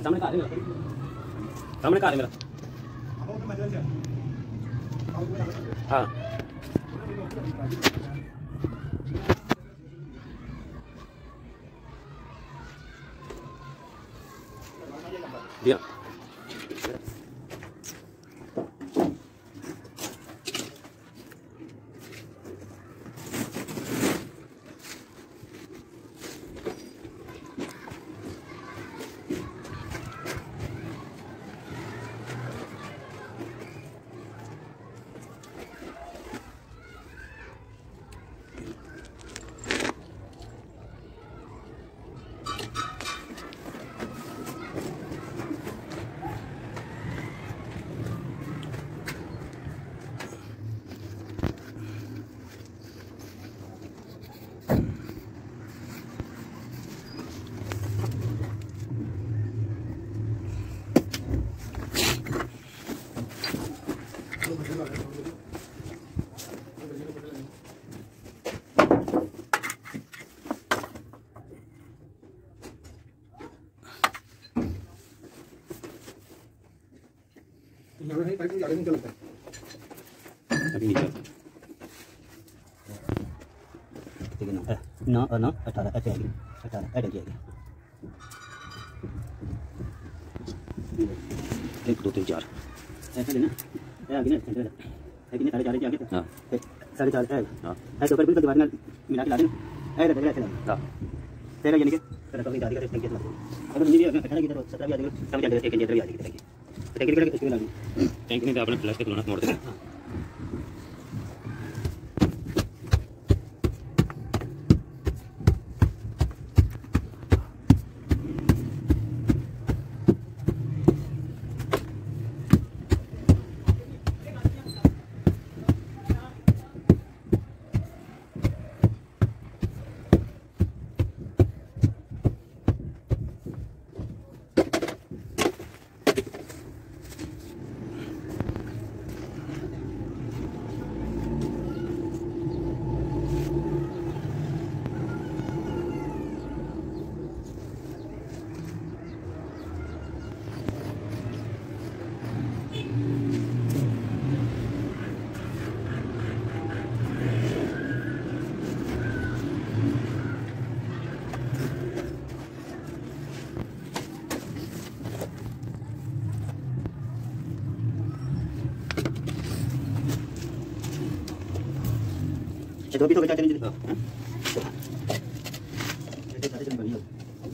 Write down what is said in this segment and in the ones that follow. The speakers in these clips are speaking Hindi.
सामने कार है मेरा, सामने कार है मेरा। हाँ दिया अभी नीचे ठीक है ना 18 ऐसे आएगी 18 ऐड आएगी 1 2 3 4 ऐसे लेना है आगे ना सेंटर है कि नहीं 4.5 आगे हां 4.5 है हां ऐसे ऊपर बिल्कुल दीवार में मिला के ला देना ऐड आएगा ऐसे लगा हां तेरा यानी कि तेरा तो गाड़ी का टैंक के अगर मुझे 18 की तरफ 17 भी आ जाएगा सब चल जाएगा 1 की तरफ आ जाएगी टैंक के किसको लगा टैंक में तो आपने प्लास्टिक लोना मोड़ देना दो भी तो बचा चलेंगे हां ये सारे चल बढ़िया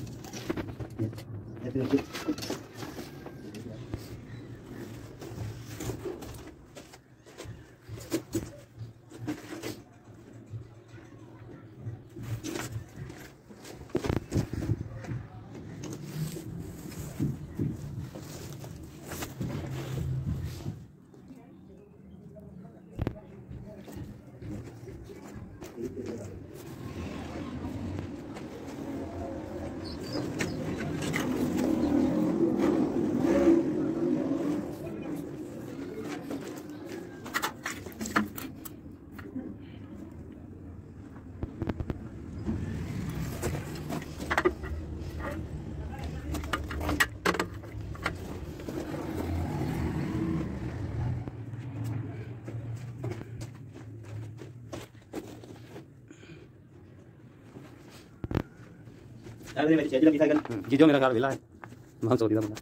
अरे मेरी चेंज लगी साइकिल जी जो मेरा कार विला है मैं सो दिया बंदा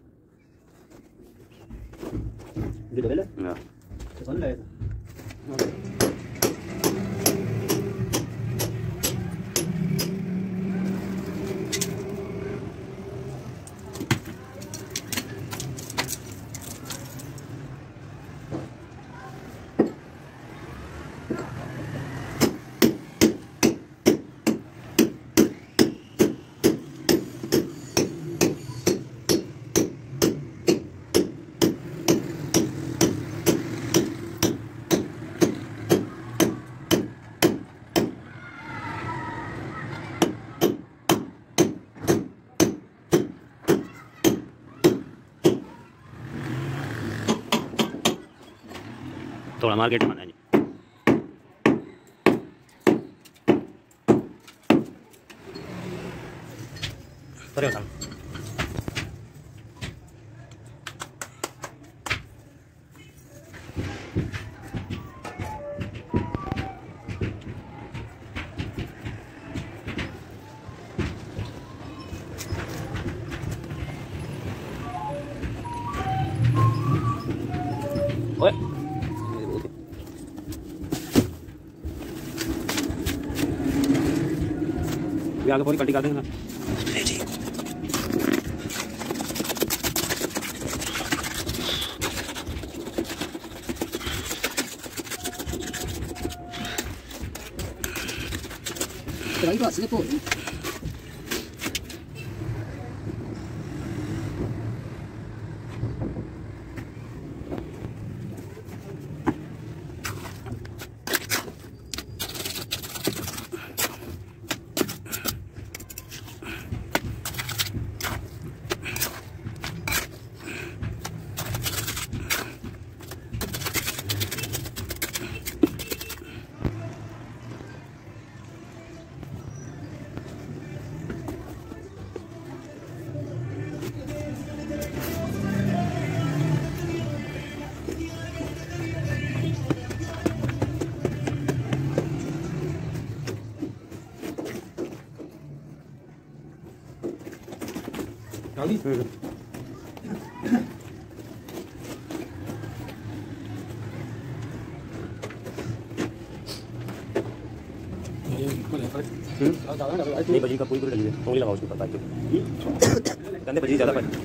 जी तो ले हां तो कौन लाया थोड़ा मार्केट में आना जी ओए ये आगे पूरी कटी कर देंगे ना। Pero ahí va, se le pone. नहीं बजी का पूरी पूरी लगी है, उंगली लगाओ उसके ऊपर पाइप के कंधे बजी ज़्यादा पाइप।